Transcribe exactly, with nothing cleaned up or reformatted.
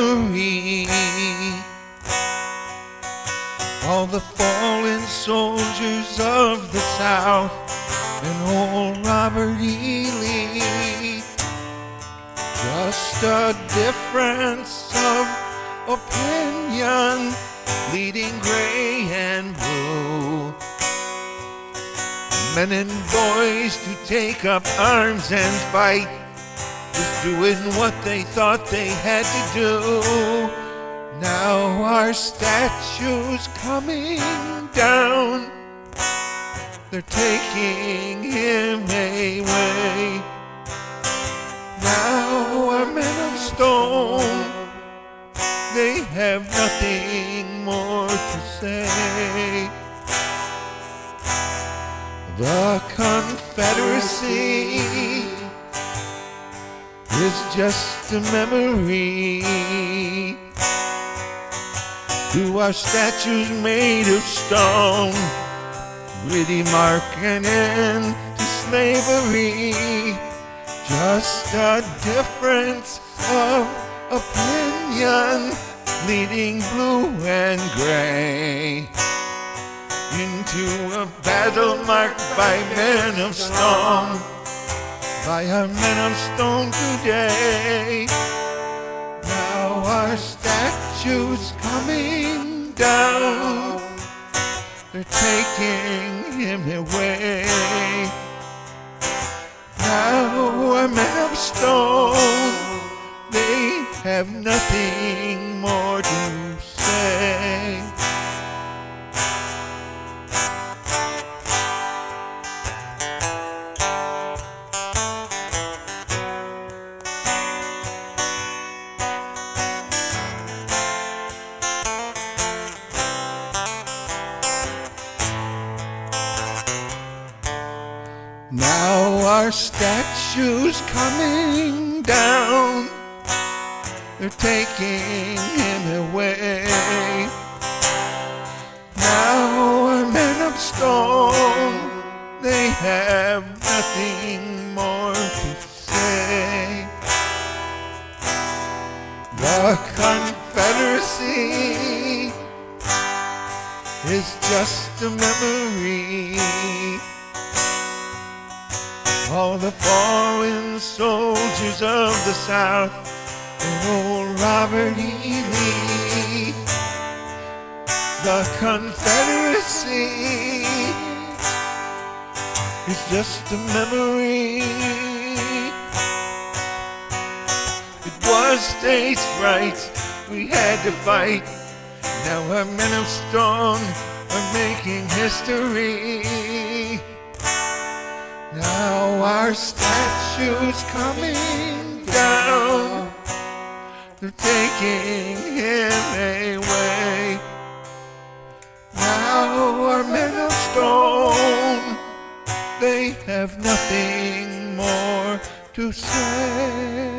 memory. All the fallen soldiers of the South and old Robert E. Lee. Just a difference of opinion, bleeding gray and blue. Men and boys to take up arms and fight, just doing what they thought they had to do. Now our statue's coming down, they're taking him away. Now our men of stone, they have nothing more to say. The Confederacy is just a memory to our statues made of stone, really mark an end to slavery. Just a difference of opinion, bleeding blue and gray, into a battle marked by men of stone, by our men of stone today. Now our statue's coming down, they're taking him away. Now our men of stone, they have nothing more to say. Now our statue's coming down, they're taking him away. Now our men of stone, they have nothing more to say. The Confederacy is just a memory. All the fallen soldiers of the South and old Robert E. Lee. The Confederacy is just a memory. It was states' rights we had to fight. Now our men of stone are making history. Now our statue's coming down, they're taking him away. Now our men of stone, they have nothing more to say.